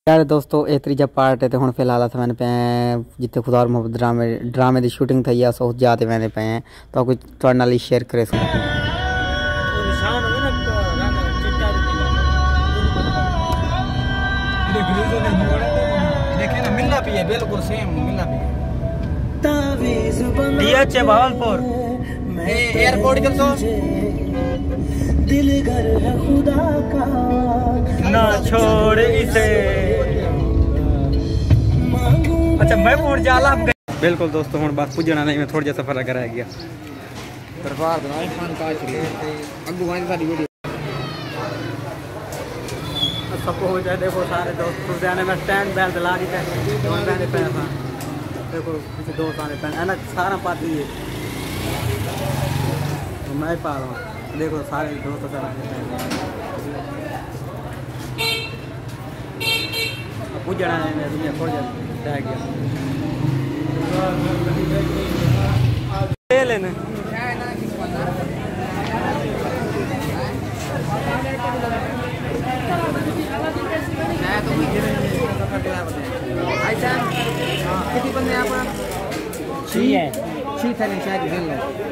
यार दोस्तों ये तीजा पार्ट है तो हुण फिलहाल अस मैंने पे जिथे खुदा और मोहब्बत ड्रामे की शूटिंग थी है उस जाते मैंने पे तो कुछ थोड़े नाल शेयर करे बिल्कुल सेम मिलना भी बहावलपुर एयरपोर्ट कर तो दिल घर है खुदा का ना छोड़ इसे। अच्छा मैं पहुंच जाला बिल्कुल दोस्तों हम बस पुजना नहीं मैं थोड़ा जा सफर लगा रह गया दरबार खान का अगू वाली सारी वीडियो सबको हो जाए। देखो सारे दोस्त लुधियाने में स्टैंड बैल दिला दी थे पैसा देखो पीछे दो सारे पैन है ना सारा पाती है तो मैं पा रहा हूँ। देखो सारे दोस्त पुजना नहीं थोड़ा रह गया लेने कितनी बंदे यहाँ पर छी थे नहीं शायद खेल लो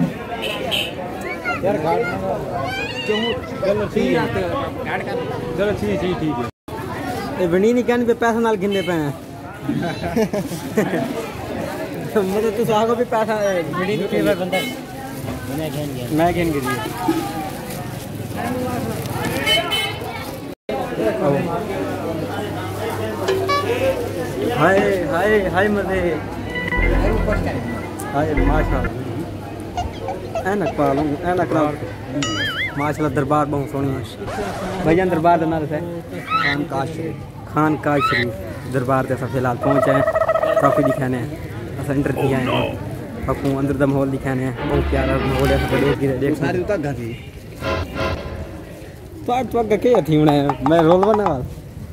यार घाट चलो छी ठीक है ये बनी नहीं कहने पे पैसा नाल गिनने पे हैं मतलब तू आगो भी पैसा बनी नहीं केवल बंदा मैं गिन गई हाय हाय हाय मजे हाय माशाल्लाह ऐनक पालूं ऐनक ला माशाल्लाह दरबार बहुत सोहनी है भाईजान दरबार का नाम है खान काज शरीफ दरबार से फिलहाल पहुंचे हैं काफ़ी दिखाने हैं अस एंटर किया हैं आपको अंदर का माहौल दिखाने हैं बहुत प्यारा माहौल है देख सारी तक थी तो के थी मैं रोल बना वाला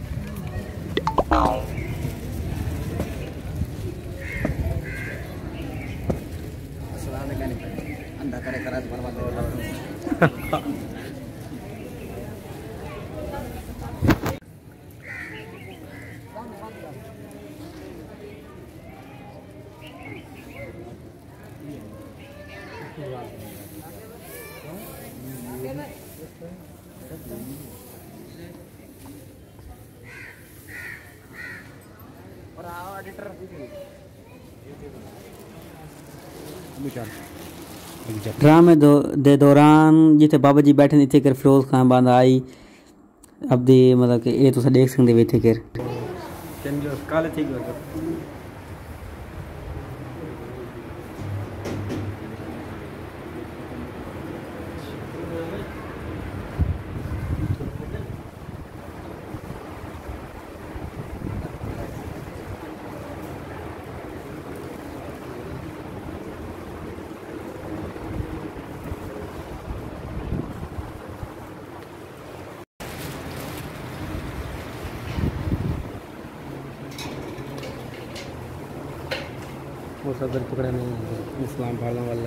ड्रामे दे दौरान जिथे बाबा जी बैठे इतने कर फिरोज खान बंद आई अब दी मतलब कि ये तुम देख सकते इतने कर काले ठीक वो सब पकड़ा नहीं इस्लाम फाड़ने वाला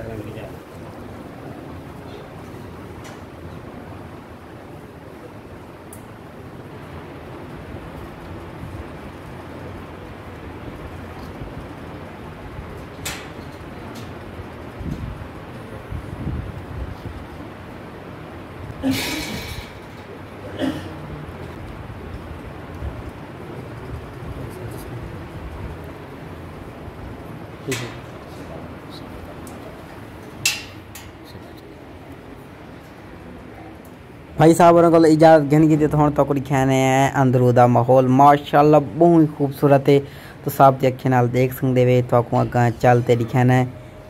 भाई साहब को इजाज़त घन की तो हम तक दिखाने हैं अंदरू का माहौल माशाल्लाह बहुत ही खूबसूरत है तो साहब की अखी नाल देख सकते वे तो अगर चलते दिखाना है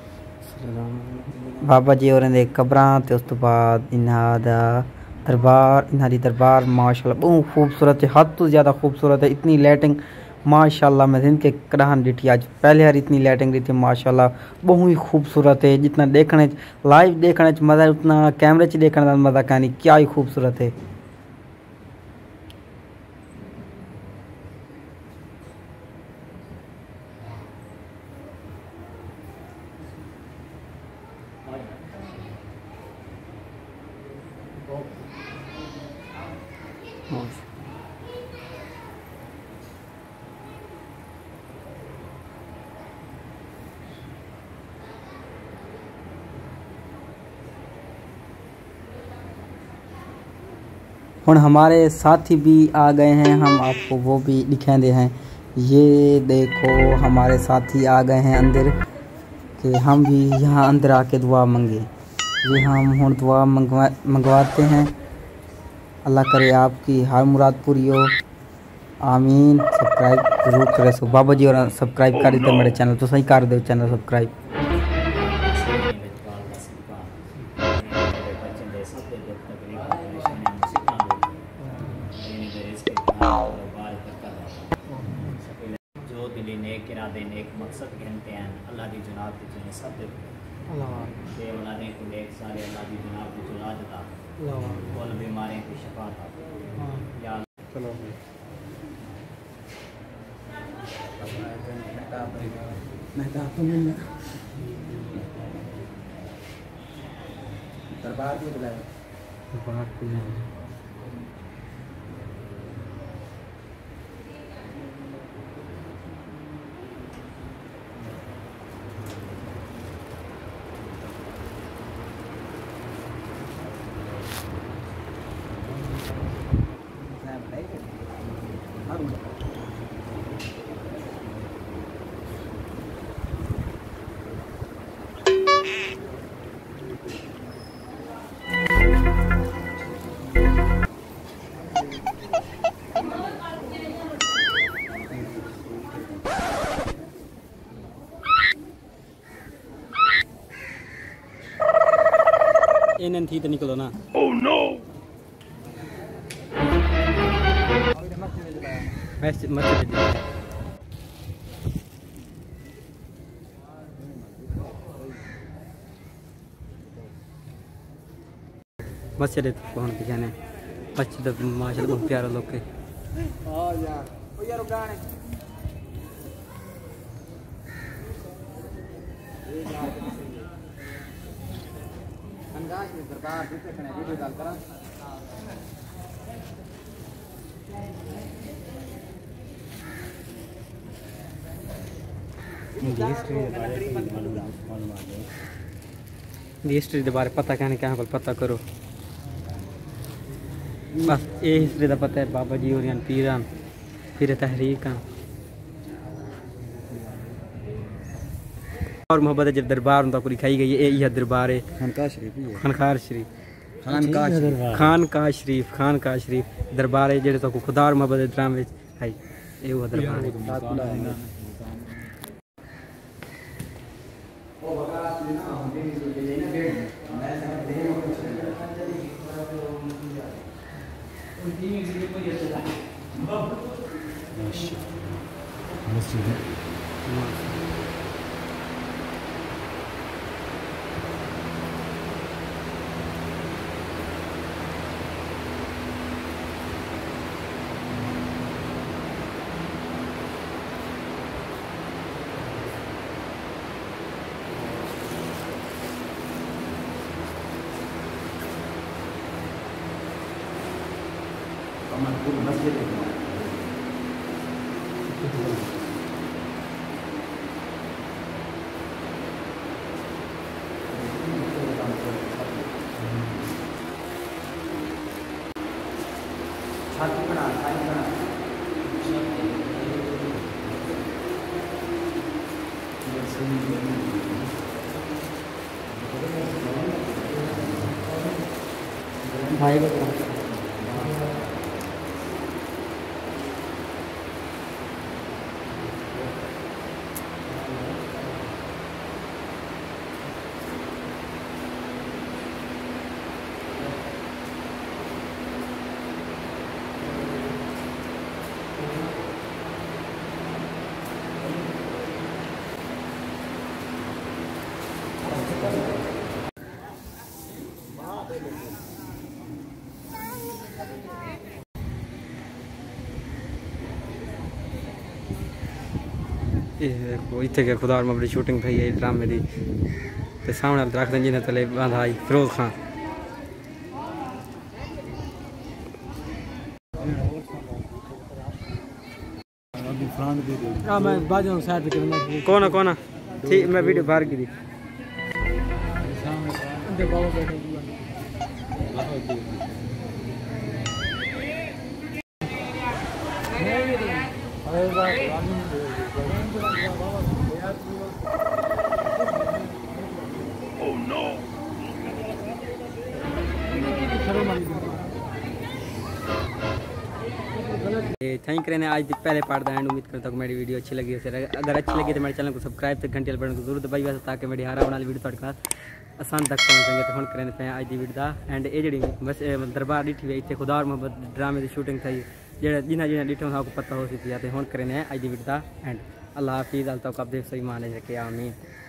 बाबा जी और कब्रां तो उस तो बाद इन्हां दा दरबार इन्हां दी दरबार माशाल्लाह बहुत खूबसूरत है हद तो ज़्यादा खूबसूरत है इतनी लाइटिंग माशाल्लाह मैं जिनके कड़ाहन डिठी आज पहले यार इतनी लाइटिंग दी थी माशाल्लाह बहुत ही खूबसूरत है जितना देखने लाइव देखने मज़ा उतना कैमरे च देखने का मज़ा कहानी क्या ही खूबसूरत है। हुण हमारे साथी भी आ गए हैं, हम आपको वो भी दिखाते हैं। ये देखो हमारे साथी आ गए हैं अंदर, कि हम भी यहाँ अंदर आके दुआ मांगे। ये हम हुण दुआ मंगवाते हैं। अल्लाह करे आपकी हर मुराद पूरी हो, आमीन। सब्सक्राइब जरूर करे सो बाबा जी, और सब्सक्राइब कर दो मेरे चैनल तो सही कर दो चैनल सब्सक्राइब। जो दिली नेक इरादे नेक मकसद कहते हैं अल्लाह दी जनाब दी जिन्हें सब दे के औलादे को नेक सारे अल्लाह दी जनाब दी औलाद दा कुल बीमारियों की शफा दा या चलो दरबार भी बुलाया इन थी तो निकलो ना। ओह नो मस्जिद कौन के जाने मस्जिद माशाल्लाह बहुत प्यारा लोग के। हां यार ओ यार गाने अंदाज में दरबार जिते खने वीडियो कॉल करा हिस्ट्री के बारे पता कहने क्या पता करो बस ये हिस्ट्री का पता है। बाबा जी और पीरान फिर तहरीक और मोहब्बत जब दरबार उनका को लिखाई गई है। यह दरबार है खानका शरीफ खानका शरीफ दरबार है जेड़े तो खुदा और मोहब्बत ड्राम में है ये वो दरबार है। भाई इतने के खुदा में बड़ी शूटिंग थी है ड्रामे की तो सामने दरख्त जिन्हें तले बांधा आई फिरोज खान कौन ठीक मैं वीडियो बाहर की थैंक करें आज पहले पार्ट एंड उम्मीद करता हूँ मेरी वीडियो अच्छी लगी है। अगर अच्छी लगी तो मेरे चैनल को सब्सक्राइब से घंटे बटन को जरूर दबाई वैसे ताकि मेरी हर आने वाली वीडियो थोड़े पास आसान तक पहुँच सके। तो हम करें पे आज की वीडियो एंड ये जी बस दरबार डिठी हुई इतने खुदा और मोहब्बत ड्रामे की शूटिंग थी जो जिन्हें जिन्हें डिठे आपको पता हो सी थी। हम करें आज की वीडियो एंड अल्लाह हाफिज़। अल तक आप देख सही मान रखे आमीन।